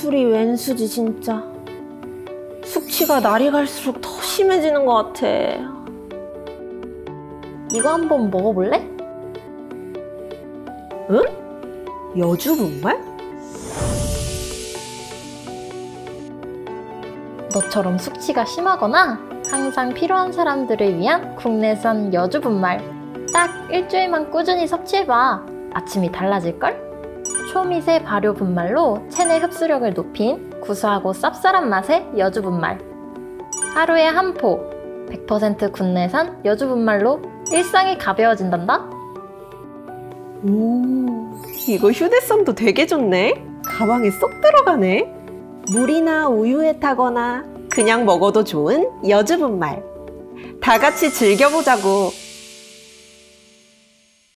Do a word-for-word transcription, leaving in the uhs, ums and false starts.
술이 웬수지 진짜. 숙취가 날이 갈수록 더 심해지는 것 같아. 이거 한번 먹어볼래? 응? 여주 분말? 너처럼 숙취가 심하거나 항상 필요한 사람들을 위한 국내산 여주 분말. 딱 일주일만 꾸준히 섭취해봐. 아침이 달라질걸? 초미세 발효 분말로 체내 흡수력을 높인 구수하고 쌉쌀한 맛의 여주 분말. 하루에 한 포, 백 퍼센트 국내산 여주 분말로 일상이 가벼워진단다? 오, 이거 휴대성도 되게 좋네. 가방에 쏙 들어가네. 물이나 우유에 타거나 그냥 먹어도 좋은 여주 분말. 다 같이 즐겨보자고.